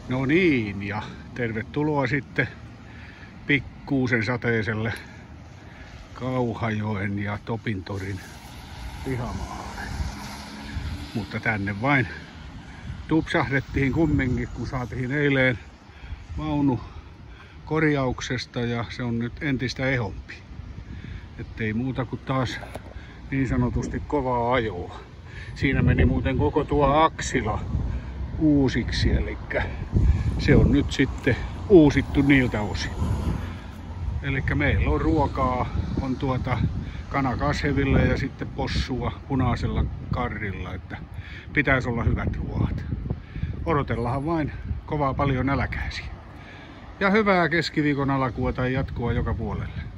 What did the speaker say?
No niin, ja tervetuloa sitten pikkuusen sateiselle Kauhajoen ja Topintorin pihamaalle. Mutta tänne vain tupsahdettiin kumminkin, kun saatiin eilen vaunu korjauksesta ja se on nyt entistä ehompi. Ettei muuta kuin taas niin sanotusti kovaa ajoa. Siinä meni muuten koko tuo aksila uusiksi, eli se on nyt sitten uusittu niiltä osin. Eli meillä on ruokaa, on kanakashevilla ja sitten possua punaisella karrilla, että pitäisi olla hyvät ruoat. Odotellahan vain kovaa paljon nälkäisiä. Ja hyvää keskiviikon alkua tai jatkoa joka puolelle.